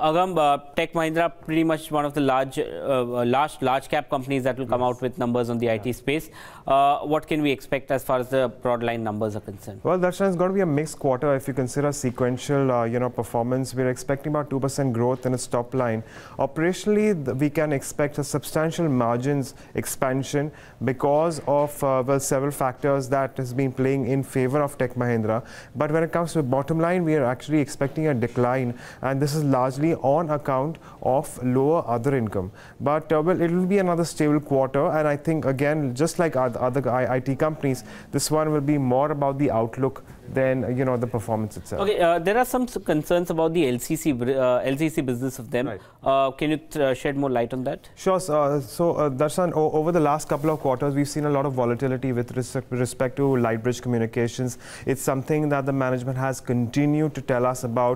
Agam, Tech Mahindra pretty much one of the large cap companies that will come out with numbers on the IT space. What can we expect as far as the broad line numbers are concerned? Well, Darshan, it's going to be a mixed quarter if you consider sequential, performance. We're expecting about 2% growth in its top line. Operationally, we can expect a substantial margins expansion because of several factors that has been playing in favor of Tech Mahindra. But when it comes to bottom line, we are actually expecting a decline, and this is largely on account of lower other income. But it will be another stable quarter, and I think again, just like other IT companies, this one will be more about the outlook than the performance itself. Okay, there are some concerns about the LCC business of them. Right. Can you shed more light on that? Sure. Darshan, over the last couple of quarters, we've seen a lot of volatility with respect to Lightbridge Communications. It's something that the management has continued to tell us about.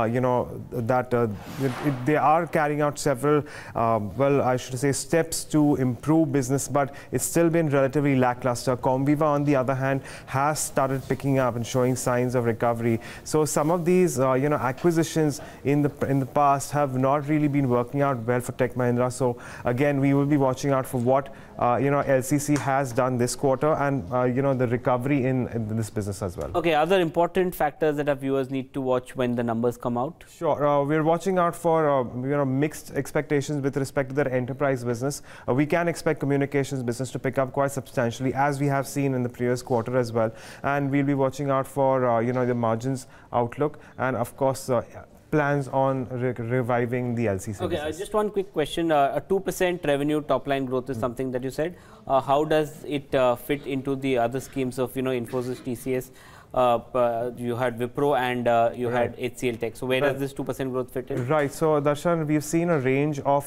That they are carrying out several, I should say, steps to improve business, but it's still been relatively lackluster. Comviva, on the other hand, has started picking up and showing signs of recovery. So some of these, acquisitions in the past have not really been working out well for Tech Mahindra. So again, we will be watching out for what LCC has done this quarter, and the recovery in this business as well. Okay, other important factors that our viewers need to watch when the numbers come out? Sure, we're watching out for mixed expectations with respect to their enterprise business. We can expect communications business to pick up quite substantially, as we have seen in the previous quarter as well, and we'll be watching out for the margins outlook, and of course plans on reviving the LCC Okay, business. just one quick question. A 2% revenue top line growth is something that you said. How does it fit into the other schemes of Infosys, TCS? You had Wipro and you had HCL Tech. So where does this 2% growth fit in? Right. So Darshan, we've seen a range of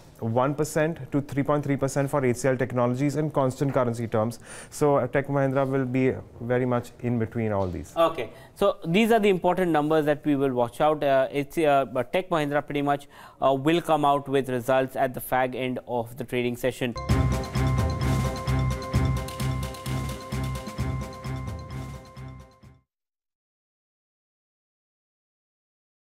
1% to 3.3% for HCL Technologies in constant currency terms. So Tech Mahindra will be very much in between all these. Okay. So these are the important numbers that we will watch out. Tech Mahindra pretty much will come out with results at the fag end of the trading session.